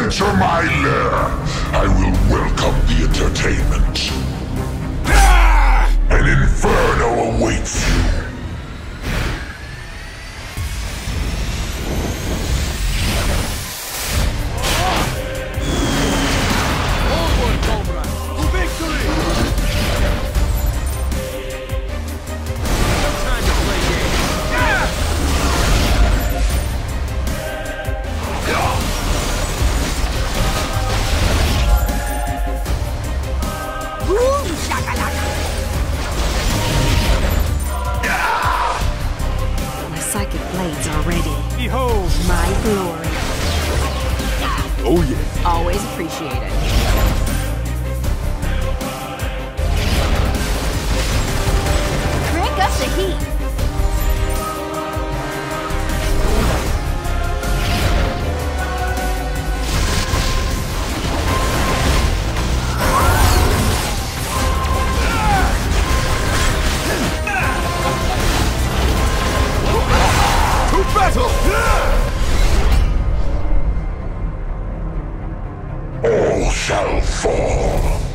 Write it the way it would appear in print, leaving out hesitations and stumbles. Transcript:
enter my lair, I will welcome the entertainment. An inferno awaits you. Onward, comrade, to victory! No time to play games. Boom shakalaka! My psychic blades are ready. Behold! My glory. Oh yeah! Always appreciated. Crank up the heat! To battle! All shall fall.